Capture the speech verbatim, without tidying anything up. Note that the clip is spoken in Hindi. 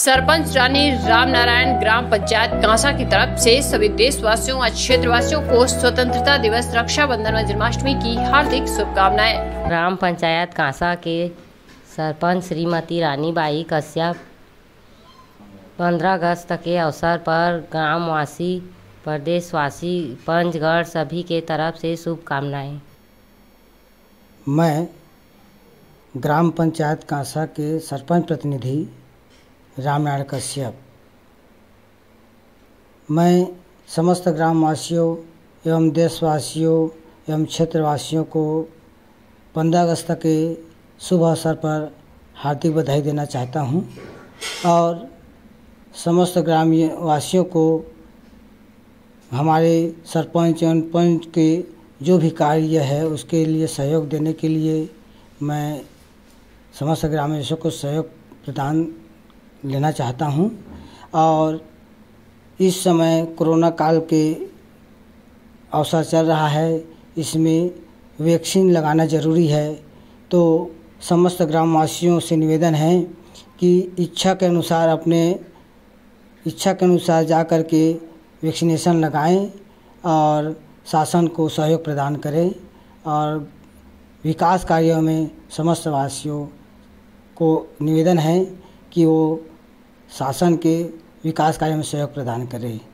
सरपंच रानी रामनारायण ग्राम पंचायत कांसा की तरफ से सभी देशवासियों व क्षेत्रवासियों को स्वतंत्रता दिवस, रक्षाबंधन व जन्माष्टमी की हार्दिक शुभकामनाएं। ग्राम पंचायत कांसा के सरपंच श्रीमती रानीबाई कश्यप पंद्रह अगस्त के अवसर पर ग्रामवासी, प्रदेशवासी, पंचगढ़ सभी के तरफ से शुभकामनाएं। मैं ग्राम पंचायत कांसा के सरपंच प्रतिनिधि रामनारायण कश्यप, मैं समस्त ग्रामवासियों एवं देशवासियों एवं क्षेत्रवासियों को पंद्रह अगस्त के शुभ अवसर पर हार्दिक बधाई देना चाहता हूं और समस्त ग्रामवासियों को हमारे सरपंच एवं पंच के जो भी कार्य है उसके लिए सहयोग देने के लिए मैं समस्त ग्रामवासियों को सहयोग प्रदान लेना चाहता हूं। और इस समय कोरोना काल के अवसर चल रहा है, इसमें वैक्सीन लगाना ज़रूरी है, तो समस्त ग्रामवासियों से निवेदन है कि इच्छा के अनुसार अपने इच्छा के अनुसार जा कर के वैक्सीनेशन लगाएं और शासन को सहयोग प्रदान करें और विकास कार्यों में समस्त वासियों को निवेदन है कि वो शासन के विकास कार्यों में सहयोग प्रदान करें।